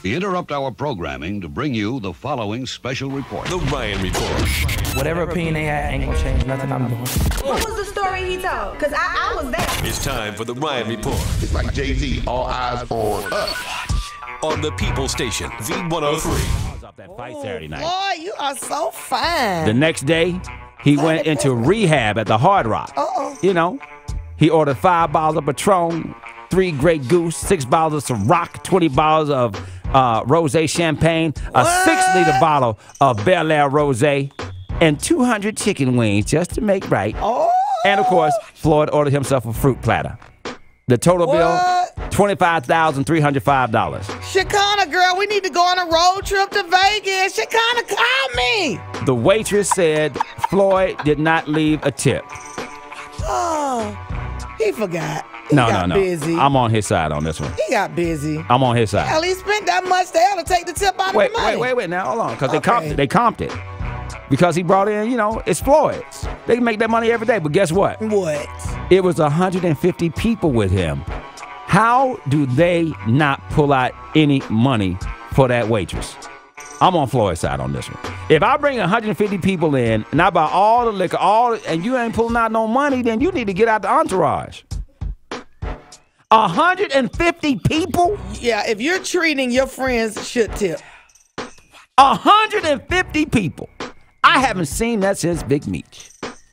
We interrupt our programming to bring you the following special report. The Ryan Report. Whatever opinion they had ain't gonna change nothing I'm doing. What was the story he told? Because I was there. It's time for the Ryan Report. It's like Jay-Z, all eyes on us. On the People Station, V103. Off that fight Saturday night. Boy, you are so fine. The next day, he went into rehab at the Hard Rock. Uh-oh. You know, he ordered 5 bottles of Patron, 3 Grey Goose, 6 bottles of Ciroc, 20 bottles of Rosé Champagne, a 6-liter bottle of Bel Air Rosé, and 200 chicken wings just to make right. Oh. And of course, Floyd ordered himself a fruit platter. The total bill, $25,305. Shekinah, girl, we need to go on a road trip to Vegas. Shekinah, call me. The waitress said Floyd did not leave a tip. Oh, he forgot. He No. got busy. I'm on his side on this one. He got busy. I'm on his side. Hell, he spent that much there to take the tip out of the money. Wait. Now, hold on. Because Okay. they comped it. Because he brought in, you know, it's Floyd's. They make that money every day. But guess what? What? It was 150 people with him. How do they not pull out any money for that waitress? I'm on Floyd's side on this one. If I bring 150 people in and I buy all the liquor, and you ain't pulling out no money, then you need to get out the entourage. 150 people? Yeah, if you're treating your friends, should tip. 150 people. I haven't seen that since Big Meech.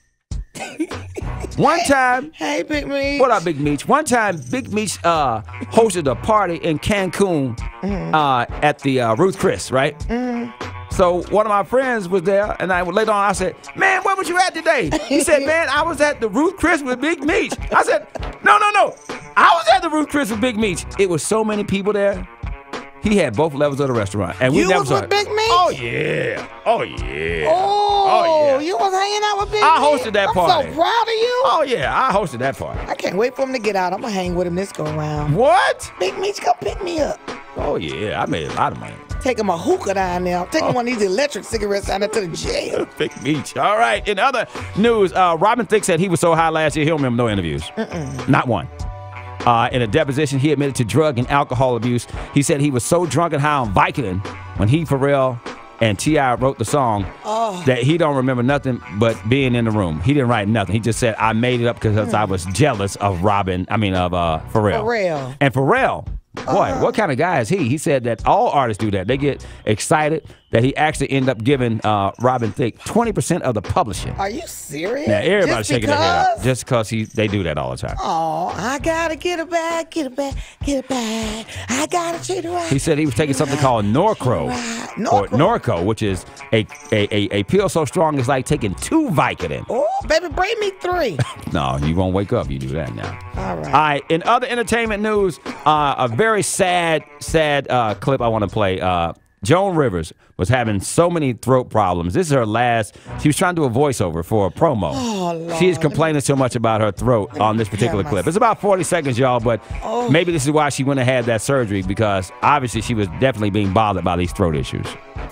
One time. Hey, Big Meech. What up, Big Meech? One time, Big Meech hosted a party in Cancun at the Ruth Chris, right? So one of my friends was there, and later on I said, "Man, where was you at today?" He said, "Man, I was at the Ruth Chris with Big Meech." I said, No. I was at the Ruth Chris with Big Meech. It was so many people there. He had both levels of the restaurant, and we You never was saw with it. Big Meech? Oh yeah. Oh, yeah. You was hanging out with Big I Meech? hosted that party. I'm so proud of you. Oh yeah, I hosted that party. I can't wait for him to get out. I'm going to hang with him this go around. What? Big Meech, come pick me up. Oh yeah, I made a lot of money. Take him a hookah down there. Take him one of these electric cigarettes down there to the jail. Big Meech. All right. In other news, Robin Thicke said he was so high last year he don't remember no interviews. Not one. In a deposition, he admitted to drug and alcohol abuse. He said he was so drunk and high on Vicodin when he, Pharrell, and T.I. wrote the song that he don't remember nothing but being in the room. He didn't write nothing. He just said, I made it up because I was jealous of Pharrell. Pharrell. And Pharrell, boy, what kind of guy is he? He said that all artists do that. They get excited that he actually ended up giving Robin Thicke 20% of the publishing. Are you serious? Now, everybody's shaking their head up. Just Just because they do that all the time. Oh, I gotta get it back, get it back, get it back. I gotta treat it right. He said he was taking something called Norco, or Norco, which is a pill so strong it's like taking 2 Vicodin. Oh, baby, bring me 3. No, you won't wake up. You do that now. All right. All right. In other entertainment news, a very sad clip I want to play. Joan Rivers was having so many throat problems. This is her last. She was trying to do a voiceover for a promo. Oh, Lord. She is complaining so much about her throat on this particular clip. It's about 40 seconds, y'all, but maybe this is why she went and had that surgery, because obviously she was definitely being bothered by these throat issues.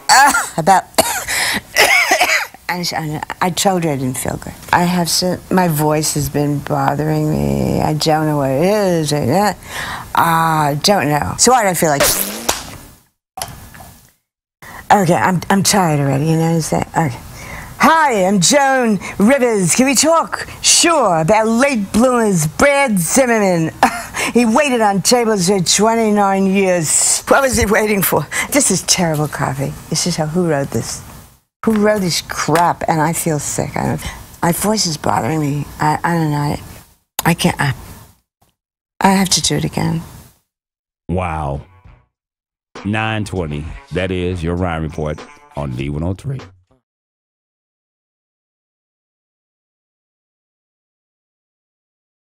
I told her I didn't feel good. My voice has been bothering me. I don't know what it is. I don't know. So why do I feel like... Okay, I'm tired already, you know, is that? Okay. Hi, I'm Joan Rivers. Can we talk? Sure, about late bloomers, Brad Zimmerman. He waited on tables for 29 years. What was he waiting for? This is terrible coffee. Who wrote this? Who wrote this crap? And I feel sick. My voice is bothering me. I don't know. I can't. I have to do it again. Wow. 9:20. That is your Ryan Report on D103.